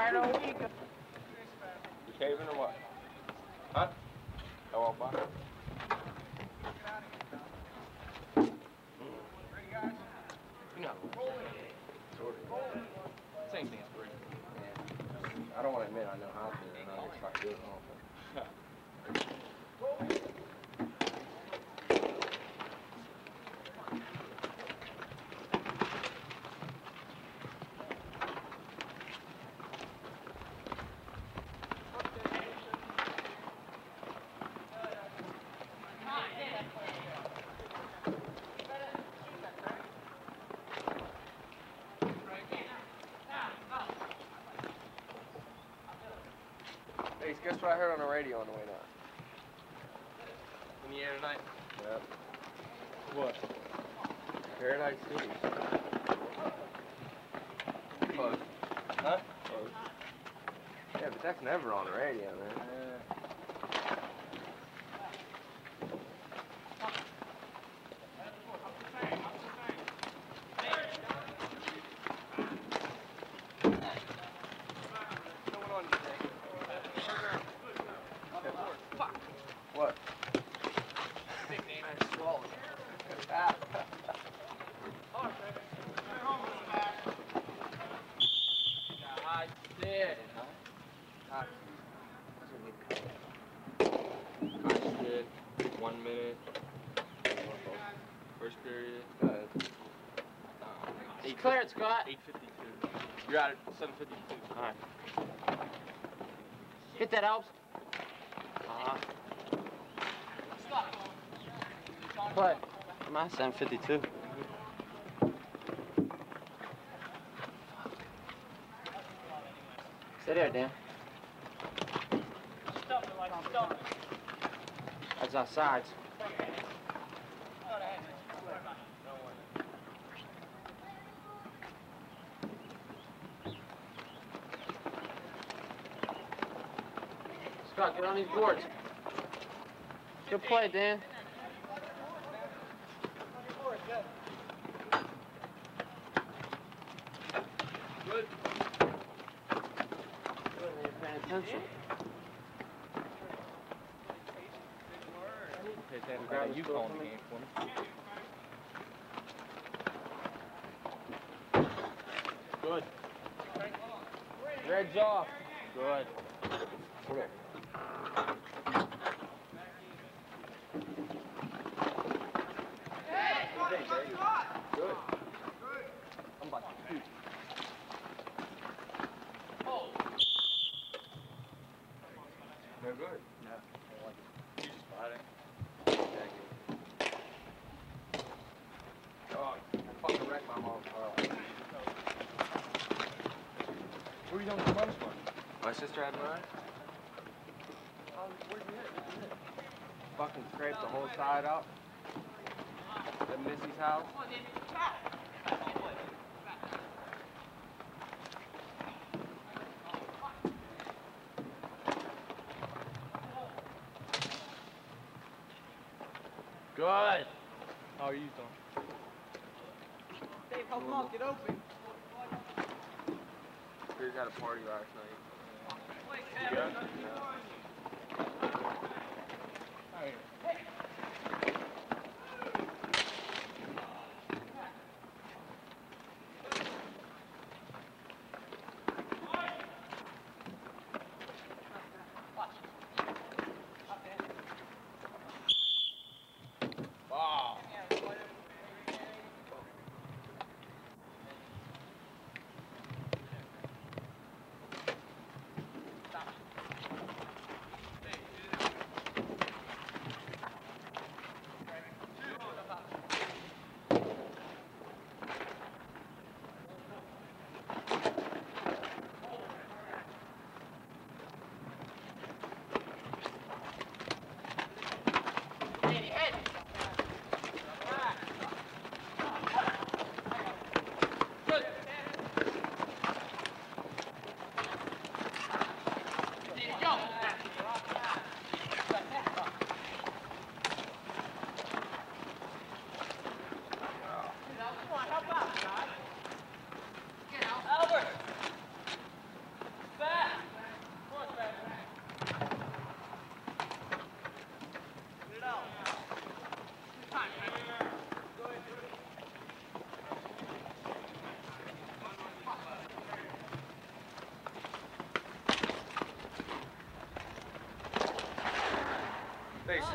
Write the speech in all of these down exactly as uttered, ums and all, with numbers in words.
tired all week. You caving or what? Huh? I walk by. Ready, guys? No. Sort of. Same thing as Brady. Yeah. I don't want to admit I know how to, and I just try to do it wrong. Hey, guess what I heard on the radio on the way down? In the air tonight. Yep. What? Paradise City. Close. Huh? Close. Yeah, but that's never on the radio, man. Uh, What? Big name. I swallowed. I did. Ah. I did. One minute. First period. Go ahead. Eight clear it, Scott. eight fifty-two. You're at it. seven fifty-two. All right. Hit that, Alps. Uh-huh. Play. I'm at seven fifty-two. Stay there, Dan. That's our sides. Scott, get on these boards. Good play, Dan. Good. You're paying attention. Pay attention. Grab you calling the game for me. Good. Red's off. Good. Okay. Good. I'm about to shoot. No good. No. You just spot it. Oh, I fucking wrecked my mom's car. Where are you going with your mom's one? My sister had mine. Um, where'd you hit? Where'd you hit? Fucking scraped the whole side out. At Missy's house. Good. How are you doing? Dave, help him out, get open. We had a party last night. You good? Yeah. All right. Wow.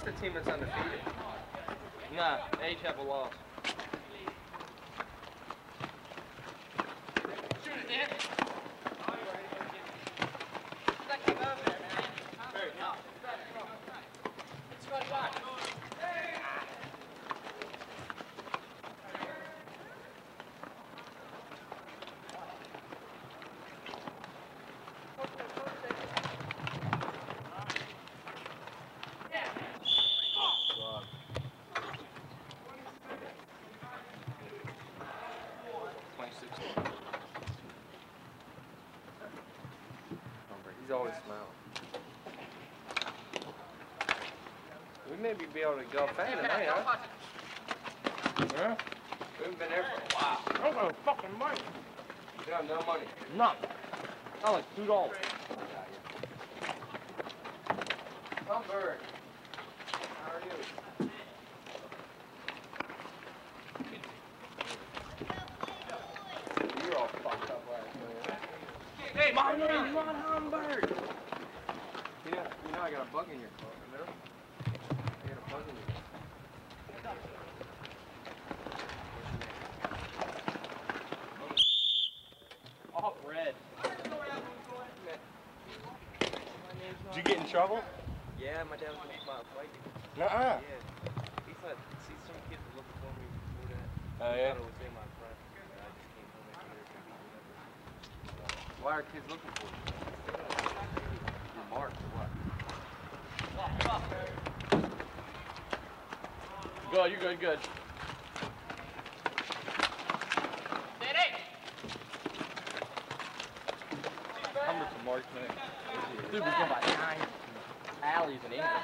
What's the team that's undefeated? Nah, they each have a loss. Shoot it, Dan. Let's go over there, man. Very tough. Let's go back. He's always smiling. We may be able to go fan tonight, huh? Yeah? We haven't been there for a while. I don't got fucking money. You got no money. None. I like two dollars. Tom Bird. How are you? You're all fucked up last night. Hey, my name's Ron Hamburg. You know, you know I got a bug in your coat, remember? I got a bug in your coat. All red. Did you get in trouble? Yeah, my dad was gonna file a fight. Nuh-uh. Yeah. He thought, see, some kid was looking for me before that. Oh, I yeah? thought it was in my front. And I just came home and committed something. Why are kids looking for you? You're marked or what? Good, you're good, good. Humber's a marksman. Dude, we go by nine alleys in England.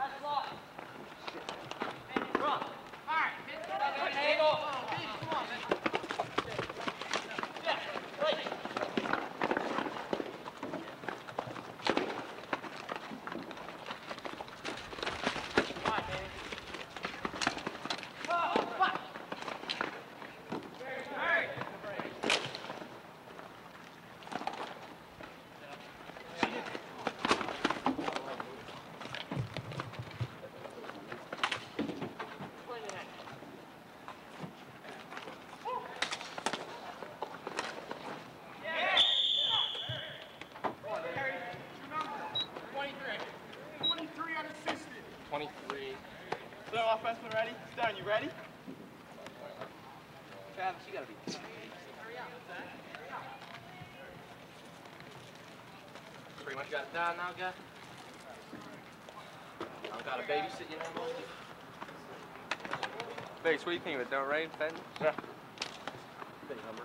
twenty-three. So, offenseman ready? Stone, you ready? Travis, you gotta be. Pretty much got it down now, guy. I've got a babysit you know. Bates, what do you think of it? Don't rain, Fenton? Yeah. Big number.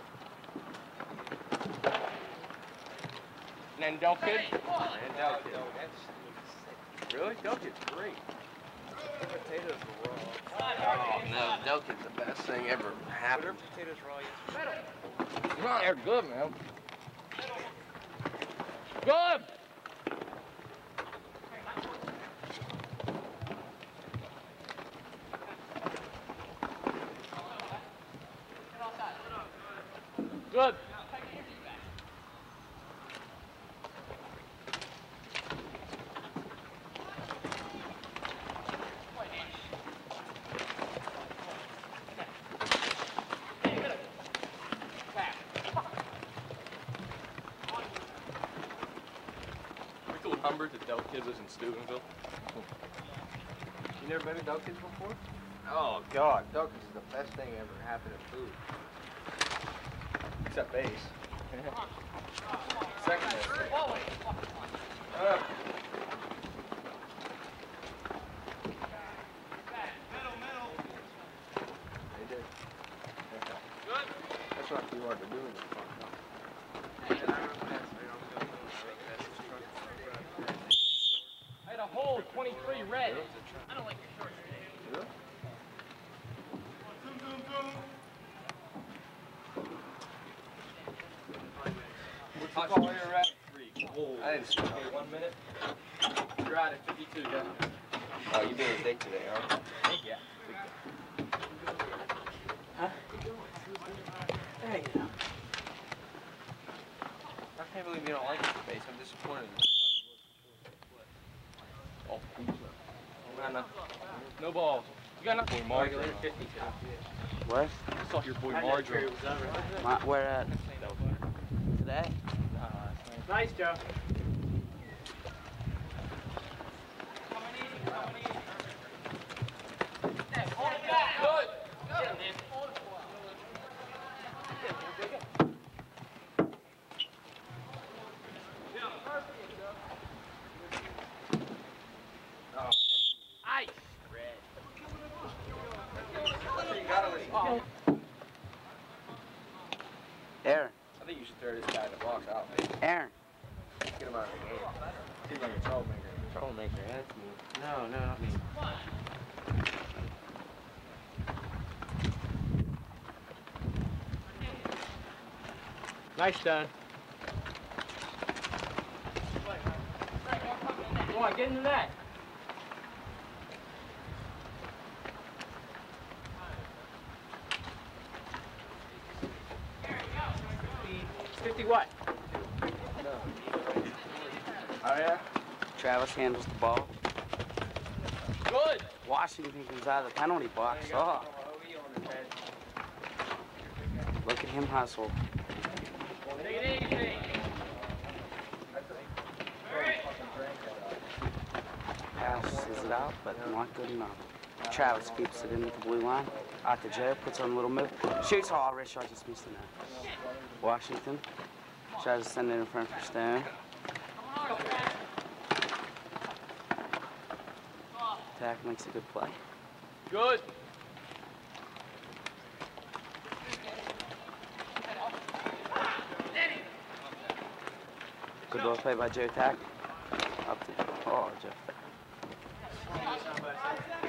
And then Del Kid? And Del Kid. Really? Del Kid's great. The potatoes were raw. Oh, no. Del Kid's the best thing ever Were their happened. potatoes raw yesterday? No, they're good, man. Good! Good. Humbert that Del Kid was in Steubenville. You never been to Del Kid's before? Oh, God. Del Kid's is the best thing ever happened in food. Except base. Second best thing. Uh, they did. Good. That's not too hard to do in this fun. I had a hole, twenty-three red. I don't like your shorts today. Really? What's the call here at? Three. I didn't see it. Okay, one minute. You're out at fifty-two, guys. Oh, you doing a date today, huh? Yeah. Huh? Hey. I can't believe you don't like this base. I'm disappointed. Oh, I know. No balls. You got nothing. Marjorie. What? I saw your boy Marjorie. My, where at? Today? Nice, Joe. Aaron. I think you should throw this guy in the box out, man. Aaron. Get him out of the game. Seems like a troublemaker. Troublemaker, that's me. No, no, not me. Nice, Don. Come on, get into that. fifty what? Oh, yeah? Travis handles the ball. Good. Washington comes out of the penalty box. Oh, look at him hustle. Take it easy. Passes it out, but not good enough. Travis keeps it in at the blue line. Out to Joe, puts on a little move. Shoots, oh, wrist shot just missed the net. Washington tries to send it in front for Stone. Attack makes a good play. Good. Good ball play by Joe Tack. Up to, oh, Jeff.